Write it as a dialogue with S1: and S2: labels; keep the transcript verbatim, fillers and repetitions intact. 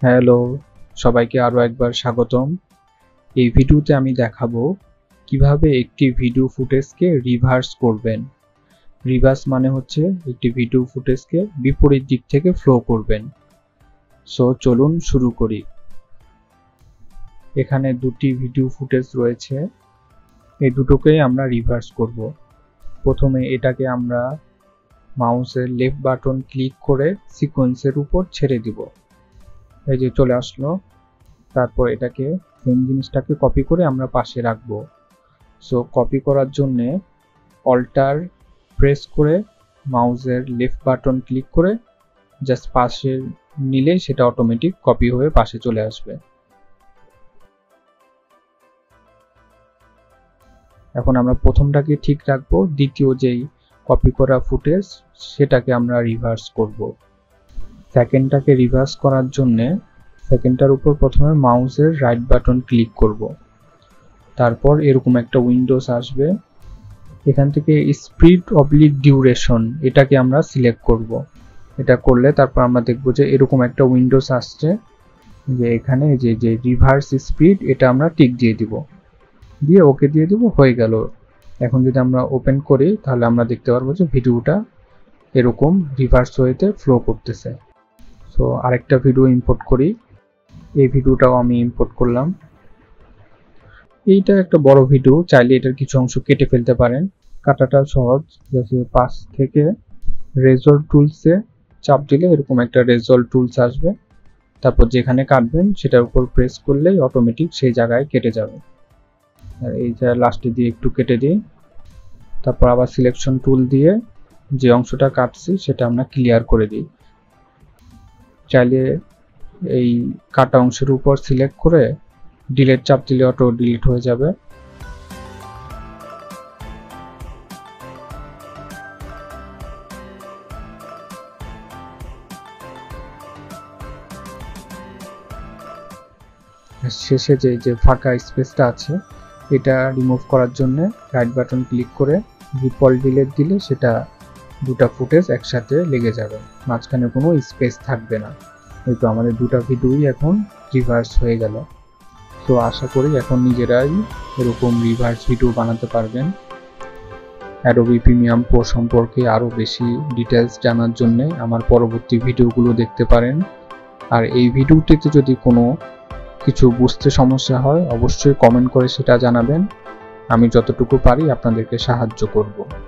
S1: Hello, সবাইকে আরো একবার স্বাগতম। এই ভিডিওতে আমি দেখাবো কিভাবে একটি ভিডিও ফুটেজকে রিভার্স করবেন। রিভার্স মানে হচ্ছে একটি ভিডিও ফুটেজকে বিপরীত দিক থেকে ফ্লো করবেন। সো চলুন শুরু করি। এখানে দুটি ভিডিও ফুটেজ রয়েছে, এই দুটোকেই আমরা রিভার্স করব। প্রথমে এটাকে আমরা মাউসের লেফট বাটন ক্লিক করে সিকোয়েন্সের উপর ছেড়ে দিব। এই যে চলে আসলো। তারপর এটাকে সেম জিনিসটাকে কপি করে আমরা পাশে রাখবো। সো কপি করার জন্য অল্টার প্রেস করে মাউসের লেফট বাটন ক্লিক করে জাস্ট পাশে নিলে সেটা অটোমেটিক কপি হয়ে পাশে চলে আসবে। এখন আমরা প্রথমটাকে ঠিক রাখবো, দ্বিতীয় যেই কপি করা ফুটেজ সেটাকে আমরা রিভার্স করব। সেকেন্ডটাকে রিভার্স করার জন্য সেকেন্ডটার উপর প্রথমে মাউসের রাইট বাটন ক্লিক করব। তারপর এরকম একটা উইন্ডোজ আসবে, এখান থেকে স্পিড অবলিক ডিউরেশন এটাকে আমরা সিলেক্ট করব। এটা করলে তারপর আমরা দেখব যে এরকম একটা উইন্ডোজ আসছে, যে এখানে যে যে রিভার্স স্পিড এটা আমরা টিক দিয়ে দিব, দিয়ে ওকে দিয়ে দিব, হয়ে গেল। এখন যদি আমরা ওপেন করি তাহলে আমরা দেখতে পারবো যে ভিডিওটা এরকম রিভার্স ওয়েতে ফ্লো করতেছে। সো আরেকটা ভিডিও ইম্পোর্ট করি, এই ভিডিওটাও আমি ইম্পোর্ট করলাম। এইটা একটা বড় ভিডিও, চাইলে এটার কিছু অংশ কেটে ফেলতে পারেন, কাটাটা সহজ। যাতে পাশ থেকে রেজল্ট টুলসে চাপ দিলে এরকম একটা রেজল্ট টুলস আসবে, তারপর যেখানে কাটবেন সেটার উপর প্রেস করলেই অটোমেটিক সেই জায়গায় কেটে যাবে। আর এই যে লাস্টে দিয়ে একটু কেটে দিই, তারপর আবার সিলেকশন টুল দিয়ে যে অংশটা কাটছি সেটা আমরা ক্লিয়ার করে দিই। চাইলে এই কাটা অংশের উপর সিলেক্ট করে ডিলিট চাপ দিলে অটো ডিলিট হয়ে যাবে। শেষে যে যে ফাঁকা স্পেসটা আছে এটা রিমুভ করার জন্য রাইট বাটন ক্লিক করে ডিফল্ট ডিলিট দিলে সেটা দুটা ফুটেজ একসাথে লেগে যাবে, মাঝখানে কোনো স্পেস থাকবে না। এই তো আমাদের দুটা ভিডিওই এখন রিভার্স হয়ে গেল। তো আশা করি এখন নিজেরাই এরকম রিভার্স ভিডিও বানাতে পারবেন। অ্যাডোবি প্রিমিয়াম প্রো সম্পর্কে আরও বেশি ডিটেলস জানার জন্য আমার পরবর্তী ভিডিওগুলো দেখতে পারেন। আর এই ভিডিওটিতে যদি কোনো কিছু বুঝতে সমস্যা হয় অবশ্যই কমেন্ট করে সেটা জানাবেন, আমি যতটুকু পারি আপনাদেরকে সাহায্য করব।